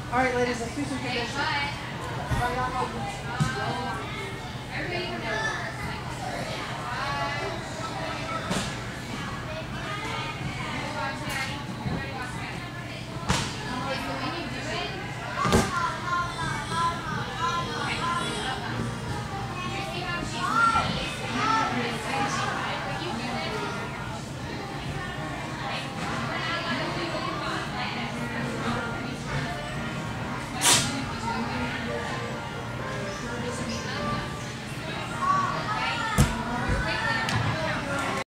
All right, ladies, let's do some conditioning. Everybody